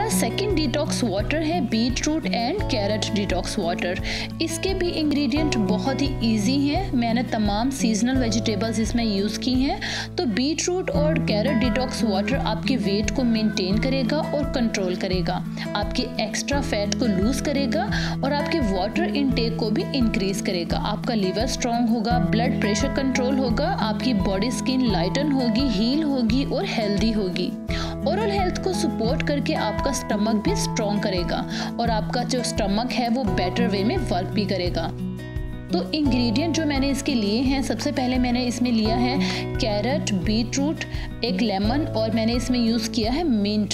Second detox water है beetroot and carrot detox water. इसके भी इंग्रेडिएंट बहुत ही इजी हैं। मैंने तमाम सीजनल वेजिटेबल्स इसमें यूज़ की हैं। तो बीट रूट और कैरेट डिटॉक्स वाटर आपके वेट को मेंटेन करेगा और कंट्रोल करेगा, आपके एक्स्ट्रा फैट को लूज करेगा और आपके वाटर इनटेक को भी इंक्रीज करेगा। आपका लीवर स्ट्रांग होगा, ब्लड प्रेशर कंट्रोल होगा, आपकी बॉडी स्किन लाइटन होगी, हील होगी और हेल्दी होगी। ओरल हेल्थ को सपोर्ट करके आपका स्टमक भी स्ट्रॉन्ग करेगा और आपका जो स्टमक है वो बेटर वे में वर्क भी करेगा। तो इंग्रेडिएंट जो मैंने इसके लिए हैं, सबसे पहले मैंने इसमें लिया है कैरेट, बीट रूट, एक लेमन और मैंने इसमें यूज़ किया है मिंट।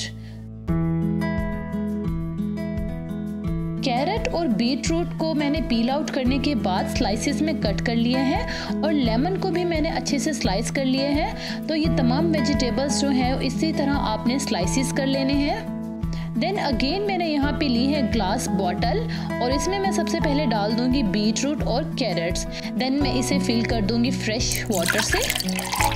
कैरेट और बीट रूट को मैंने पील आउट करने के बाद स्लाइसेस में कट कर लिया है और लेमन को भी मैंने अच्छे से स्लाइस कर लिया है। तो ये तमाम वेजिटेबल्स जो है इसी तरह आपने स्लाइसेस कर लेने हैं। देन अगेन मैंने यहाँ पे ली है ग्लास बॉटल और इसमें मैं सबसे पहले डाल दूंगी बीट रूट और कैरेट्स। देन मैं इसे फिल कर दूंगी फ्रेश वाटर से।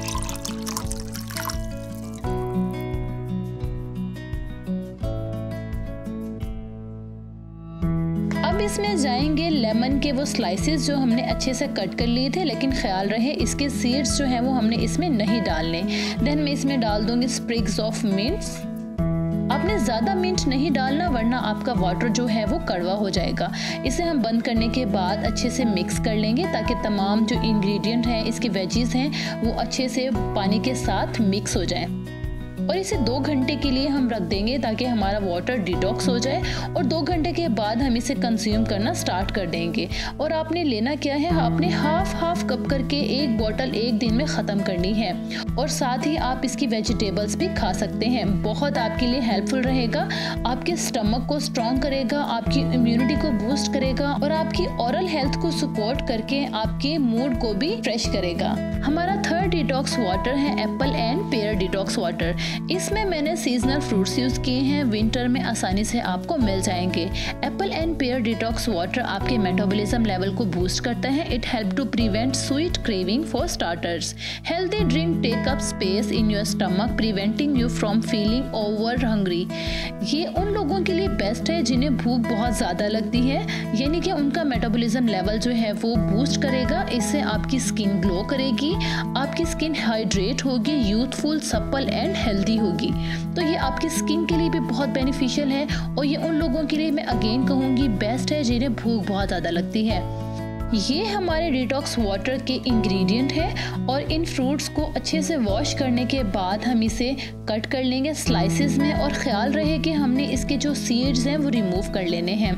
अब इसमें जाएंगे लेमन के वो स्लाइसेस जो हमने अच्छे से कट कर लिए थे, लेकिन ख्याल रहे इसके सीड्स जो हैं वो हमने इसमें नहीं डालने। देन मैं इसमें डाल दूंगी स्प्रिग्स ऑफ मिंट्स। आपने ज़्यादा मिंट नहीं डालना वरना आपका वाटर जो है वो कड़वा हो जाएगा। इसे हम बंद करने के बाद अच्छे से मिक्स कर लेंगे ताकि तमाम जो इंग्रेडिएंट हैं, इसके वेजीज हैं, वो अच्छे से पानी के साथ मिक्स हो जाएं। और इसे 2 घंटे के लिए हम रख देंगे ताकि हमारा वाटर डिटॉक्स हो जाए और 2 घंटे के बाद हम इसे कंज्यूम करना स्टार्ट कर देंगे। और आपने लेना क्या है, आपने हाफ कप करके एक बोतल एक दिन में ख़त्म करनी है और साथ ही आप इसकी वेजिटेबल्स भी खा सकते हैं। बहुत आपके लिए हेल्पफुल रहेगा, आपके स्टमक को स्ट्रॉन्ग करेगा, आपकी इम्यूनिटी को बूस्ट करेगा और आपकी ओरल हेल्थ को सपोर्ट करके आपके मूड को भी फ्रेश करेगा। हमारा थर्ड डिटॉक्स वाटर है apple and pear detox water. इसमें मैंने सीजनल फ्रूट्स यूज किए हैं, विंटर में आसानी से आपको मिल जाएंगे। Apple and pear detox water आपके मेटाबॉलिज्म लेवल को बूस्ट करता है। It help to prevent sweet craving for starters. Healthy drink take up space in your stomach preventing you from feeling over hungry. ये उन लोगों के लिए बेस्ट है जिन्हें भूख बहुत ज़्यादा लगती है, यानी कि उनका मेटाबॉलिज्म लेवल जो है वो बूस्ट करेगा। इससे आपकी स्किन ग्लो करेगी, आपकी स्किन हाइड्रेट होगी, यूथफुल, सप्पल एंड हेल्दी होगी। तो ये आपकी स्किन के लिए भी बहुत बेनिफिशियल है और ये उन लोगों के लिए मैं अगेन कहूँगी बेस्ट है जिन्हें भूख बहुत ज़्यादा लगती है। ये हमारे डिटॉक्स वाटर के इंग्रेडिएंट है और इन फ्रूट्स को अच्छे से वॉश करने के बाद हम इसे कट कर लेंगे स्लाइसेस में और ख्याल रहे कि हमने इसके जो सीड्स हैं वो रिमूव कर लेने हैं।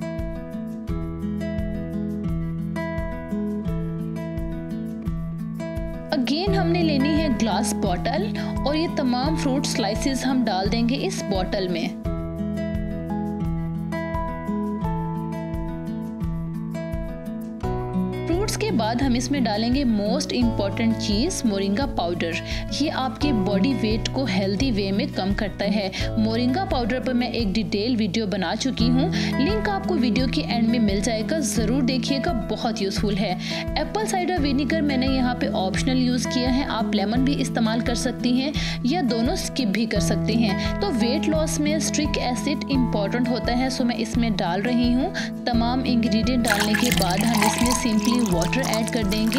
अगेन हमने लेनी है ग्लास बॉटल और ये तमाम फ्रूट स्लाइसेस हम डाल देंगे इस बॉटल में। फ्रूट्स के बाद हम इसमें डालेंगे मोस्ट इम्पॉर्टेंट चीज़ मोरिंगा पाउडर। ये आपके बॉडी वेट को हेल्दी वे में कम करता है। मोरिंगा पाउडर पर मैं एक डिटेल वीडियो बना चुकी हूँ, लिंक आपको वीडियो के एंड में मिल जाएगा, ज़रूर देखिएगा, बहुत यूज़फुल है। एप्पल साइडर विनीगर मैंने यहाँ पे ऑप्शनल यूज़ किया है, आप लेमन भी इस्तेमाल कर सकती हैं या दोनों स्किप भी कर सकती हैं। तो वेट लॉस में स्ट्रिक एसिड इम्पॉर्टेंट होता है, सो मैं इसमें डाल रही हूँ। तमाम इंग्रेडिएंट डालने के बाद हम इसमें सिंपली वाटर ऐड कर देंगे।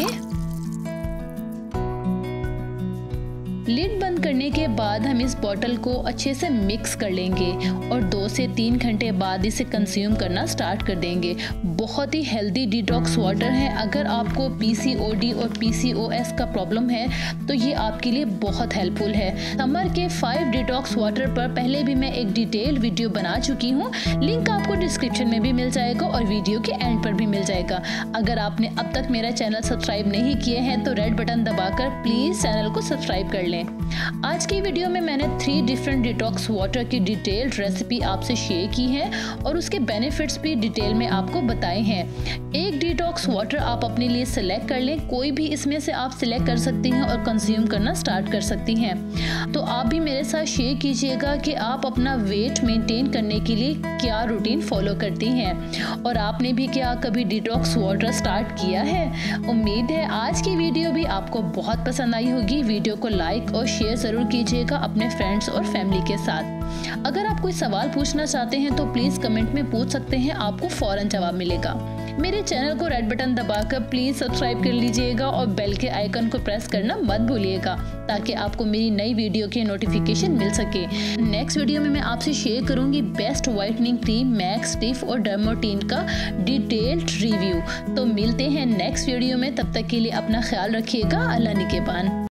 लिड बंद करने के बाद हम इस बॉटल को अच्छे से मिक्स कर लेंगे और 2 से 3 घंटे बाद इसे कंज्यूम करना स्टार्ट कर देंगे। बहुत ही हेल्दी डिटॉक्स वाटर है। अगर आपको PCOD और PCOS का प्रॉब्लम है तो ये आपके लिए बहुत हेल्पफुल है। समर के 5 डिटॉक्स वाटर पर पहले भी मैं एक डिटेल वीडियो बना चुकी हूँ, लिंक आपको डिस्क्रिप्शन में भी मिल जाएगा और वीडियो के एंड पर भी मिल जाएगा। अगर आपने अब तक मेरा चैनल सब्सक्राइब नहीं किए हैं तो रेड बटन दबाकर प्लीज़ चैनल को सब्सक्राइब कर लें। आज की वीडियो में मैंने 3 डिफरेंट डिटॉक्स वाटर की डिटेल्ड रेसिपी आपसे शेयर की है और उसके बेनिफिट्स भी डिटेल में आपको बताए हैं। एक डिटॉक्स वाटर आप अपने लिए सिलेक्ट कर लें, कोई भी इसमें से आप सिलेक्ट कर सकती हैं और कंज्यूम करना स्टार्ट कर सकती हैं। तो आप भी मेरे साथ शेयर कीजिएगा कि आप अपना वेट मेंटेन करने के लिए क्या रूटीन फॉलो करती हैं और आपने भी क्या कभी डिटॉक्स वाटर स्टार्ट किया है। उम्मीद है आज की वीडियो भी आपको बहुत पसंद आई होगी। वीडियो को लाइक लाइक और शेयर ज़रूर कीजिएगा अपने फ्रेंड्स और फैमिली के साथ। अगर आप कोई सवाल पूछना चाहते हैं तो प्लीज़ कमेंट में पूछ सकते हैं, आपको फ़ौरन जवाब मिलेगा। मेरे चैनल को रेड बटन दबाकर प्लीज़ सब्सक्राइब कर लीजिएगा और बेल के आइकन को प्रेस करना मत भूलिएगा ताकि आपको मेरी नई वीडियो के नोटिफिकेशन मिल सके। नेक्स्ट वीडियो में मैं आपसे शेयर करूंगी बेस्ट वाइटनिंग क्रीम मैक्स स्टिफ और डर्मोटीन का डिटेल्ड रिव्यू। तो मिलते हैं नेक्स्ट वीडियो में, तब तक के लिए अपना ख्याल रखिएगा। अल्लाह निगहबान।